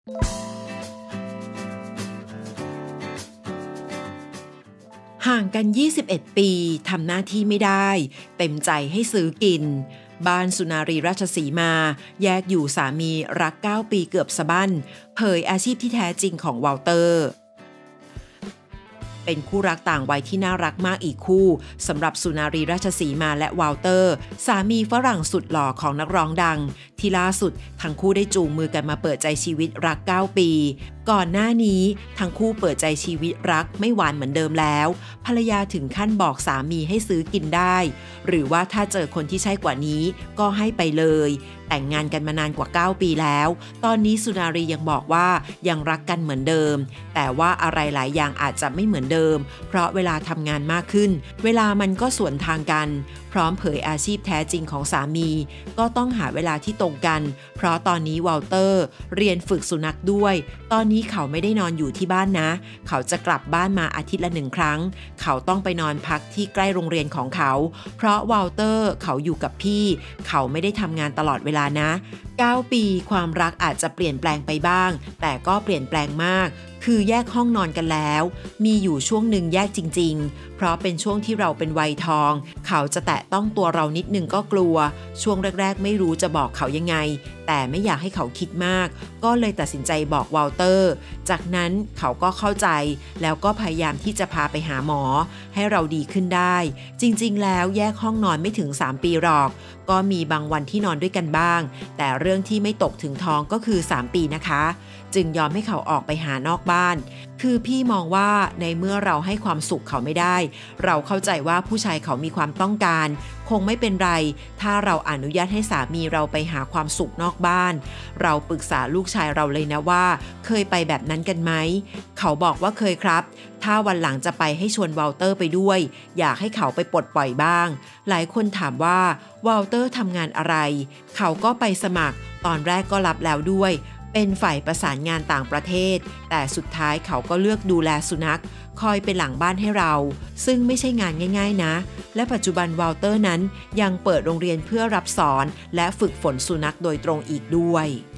ห่างกัน 21 ปีทำหน้าที่ไม่ได้เต็มใจให้ซื้อกินบ้านสุนารีราชสีมาแยกอยู่สามีรัก9 ปีเกือบสะบั้นเผยอาชีพที่แท้จริงของวอลเตอร์เป็นคู่รักต่างวัยที่น่ารักมากอีกคู่สำหรับสุนารีราชสีมาและวอลเตอร์สามีฝรั่งสุดหล่อของนักร้องดังที่ล่าสุดทั้งคู่ได้จูงมือกันมาเปิดใจชีวิตรัก9 ปีก่อนหน้านี้ทั้งคู่เปิดใจชีวิตรักไม่หวานเหมือนเดิมแล้วภรรยาถึงขั้นบอกสามีให้ซื้อกินได้หรือว่าถ้าเจอคนที่ใช่กว่านี้ก็ให้ไปเลยแต่งงานกันมานานกว่า9 ปีแล้วตอนนี้สุนารียังบอกว่ายังรักกันเหมือนเดิมแต่ว่าอะไรหลายอย่างอาจจะไม่เหมือนเดิมเพราะเวลาทำงานมากขึ้นเวลามันก็สวนทางกันพร้อมเผยอาชีพแท้จริงของสามีก็ต้องหาเวลาที่ตรงกันเพราะตอนนี้วอลเตอร์เรียนฝึกสุนัขด้วยตอนนี้เขาไม่ได้นอนอยู่ที่บ้านนะเขาจะกลับบ้านมาอาทิตย์ละ1 ครั้งเขาต้องไปนอนพักที่ใกล้โรงเรียนของเขาเพราะวอลเตอร์เขาอยู่กับพี่เขาไม่ได้ทำงานตลอดเวลานะ9 ปีความรักอาจจะเปลี่ยนแปลงไปบ้างแต่ก็เปลี่ยนแปลงมากคือแยกห้องนอนกันแล้วมีอยู่ช่วงหนึ่งแยกจริงๆเพราะเป็นช่วงที่เราเป็นวัยทองเขาจะแตะต้องตัวเรานิดนึงก็กลัวช่วงแรกๆไม่รู้จะบอกเขายังไงแต่ไม่อยากให้เขาคิดมากก็เลยตัดสินใจบอกวอลเตอร์จากนั้นเขาก็เข้าใจแล้วก็พยายามที่จะพาไปหาหมอให้เราดีขึ้นได้จริงๆแล้วแยกห้องนอนไม่ถึง3 ปีหรอกก็มีบางวันที่นอนด้วยกันบ้างแต่เรื่องที่ไม่ตกถึงท้องก็คือ3 ปีนะคะจึงยอมให้เขาออกไปหานอกบ้านคือพี่มองว่าในเมื่อเราให้ความสุขเขาไม่ได้เราเข้าใจว่าผู้ชายเขามีความต้องการคงไม่เป็นไรถ้าเราอนุญาตให้สามีเราไปหาความสุขนอกบ้านเราปรึกษาลูกชายเราเลยนะว่าเคยไปแบบนั้นกันไหมเขาบอกว่าเคยครับถ้าวันหลังจะไปให้ชวนวอลเตอร์ไปด้วยอยากให้เขาไปปลดปล่อยบ้างหลายคนถามว่าวอลเตอร์ทำงานอะไรเขาก็ไปสมัครตอนแรกก็รับแล้วด้วยเป็นฝ่ายประสานงานต่างประเทศแต่สุดท้ายเขาก็เลือกดูแลสุนัขคอยเป็นหลังบ้านให้เราซึ่งไม่ใช่งานง่ายๆนะและปัจจุบันวอลเตอร์นั้นยังเปิดโรงเรียนเพื่อรับสอนและฝึกฝนสุนัขโดยตรงอีกด้วย